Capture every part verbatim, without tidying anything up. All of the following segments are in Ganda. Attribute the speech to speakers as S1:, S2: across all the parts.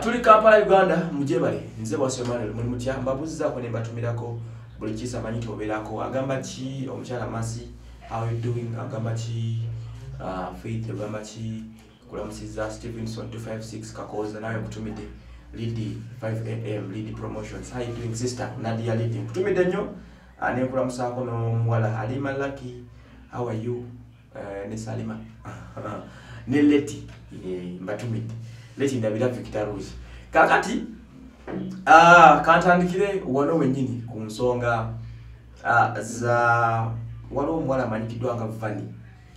S1: tuli Kampala Uganda mujebale nze Bwasemane muri mutya mbabuza ko ne batumirako buli kisa manyito oberako agamba chi omukyala Masi how you doing agamba chi uh, Faith agamba chi kulamusiza Stevenson two five six Kakoza nawe kutumide Lidi five A M Lidi Promotions how you doing sister Nadia Lidi kutumide nyo ane kulamusa ko no mwala Halima Lucky how are you uh, ne Salima ne Leti e, mbatumide Leti ndabira Victor Rose kakati ah kantandikire wano wenyini ku nsonga ah, za walo mwala manikidwa nga Vani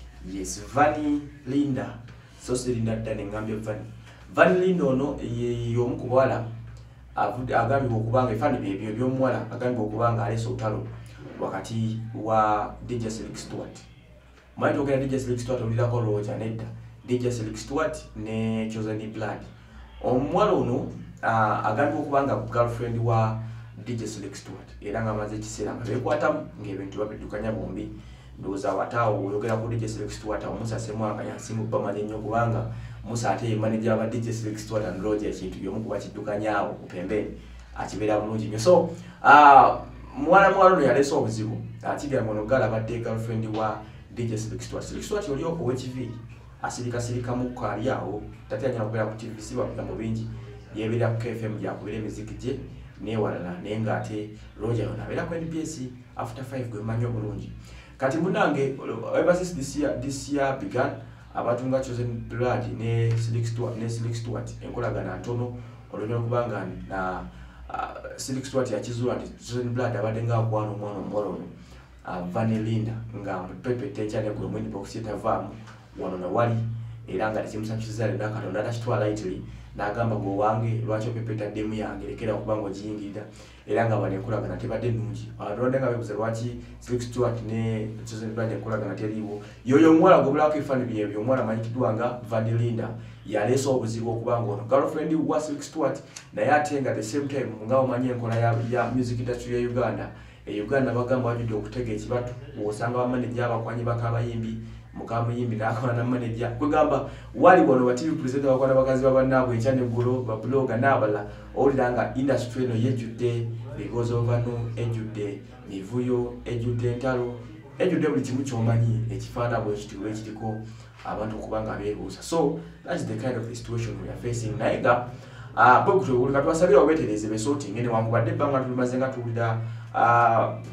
S1: yes Vani Linda so sirinda tane ngambe Vani Vani Linda ono yo mukubala avude agambi okubanga ifani bebyo byo mwala agambi okubanga aleso utalo wakati wa D J Selix Stewart maito kwa D J Selix Stewart olira ko Roger Nedda D J Selix Stewart ne Chosen Blood omwala ono uh, agambi okubanga girlfriend wa D J Selix Stewart era nga maze kisera nga bekwata ngebintu babidukanya bombi ndoza watawo oyogera ku D J Selix Stewart omusa semwaka yasimu pamale nnyo kubanga musa ate manager wa D J Selix Stewart and Roger ekintu byomu kuba kidukanyaawo kupembeni akibera bulungi nnyo so uh, mwana mwalo no yaleso obuzibu atigira ngono gala badde girlfriend wa D J Selix Stewart Selix Stewart yoli owe T V asirika sirika mu kali awo tatanya okubera ku T V siba mu bingi yebera ku K F M ya kubera muziki je ne walala nenga ate Roger yona bera ku N B S after five gwe manyo bulungi kati munange ever since this year this year began abatunga Chosen Blood ne Selix Stewart ne Selix Stewart enkolagana ntono olonyo kubanga na uh, Selix Stewart ya kizula ndi Chosen Blood abadenga kwano mwana mwalo uh, Vani Linda nga pepe tenchane ku mwini box yetavamu wano na wali eranga timusanchizale nakatonda tachitwala lightly nagamba go wange lwacho pepeta demu yange lekera kubango jingida eranga banekulagana tebadde nungi alonde nga bebuze lwachi Selix Stewart ne Chosen Blood ekulagana teriwo yoyo mwala go bulako ifani byebyo mwala manyikidwanga Vani Linda yaleso obuzibu okubango ono girlfriend wa Selix Stewart na yatenga the same time ngao manye enkola ya, ya music industry ya Uganda e Uganda bagamba wajudi okutega ekibatu osanga bamanager abakwanyi bakabayimbi mukamu yimbi nakona na manager kugamba wali bono wa T V presenter bakwana bakazi babanabo enchane gulo ba blogger nabala olanga industry no yejude because of ano ejude mivuyo ejude ntalo ejude buli kimu kyomanyi ekifanda bwe kitiwe kitiko abantu kubanga bebuusa so that's the kind of the situation we are facing naiga ah uh, bwe uli katwasabira obetereze be sorting ene wangubadde banga tulimazenga tulida ah uh,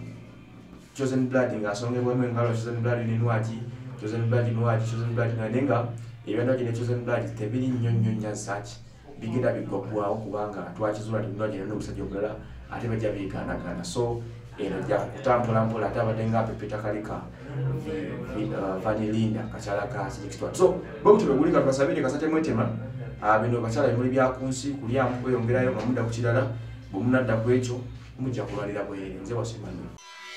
S1: Chosen Blood ngasonge bwemwe ngalo Chosen Blood ni nwaji Chosen Blood nwaji Chosen Blood nanenga ebyo gine Chosen Blood tebiri nnyonnyo nya search bigenda bigogwa okubanga twakizula ndinwaji no musajja ogala ate bajja bigana kana so eno ja kutambula mpola ate abadenga pepeta kalika Vani Linda kachala ka Selix Stewart so bwe tubegulika twasabire kasate mwetema abino kachala imuli bya kunsi kulya mpo yongerayo mamuda kukirala bumunadda kwecho mujja kulwalira bwe nze Bwasemane.